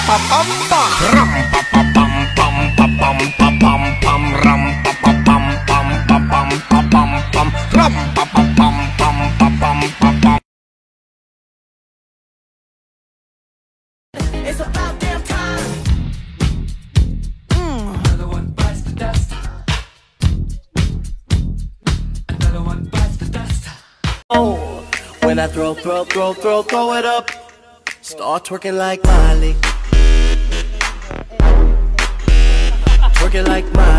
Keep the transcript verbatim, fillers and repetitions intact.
pa pam pam. Ram pa pa pam pam pa pam pa pam pam. Ram pa pa pam pam pa pam pa pam pam. Ram pa pa pam pam pa pam pa pam. It's about damn time. Mm. Another one bites the dust. Another one bites the dust. Oh, when I throw, throw, throw, throw, throw it up, start twerking like Miley. Twerking like Miley.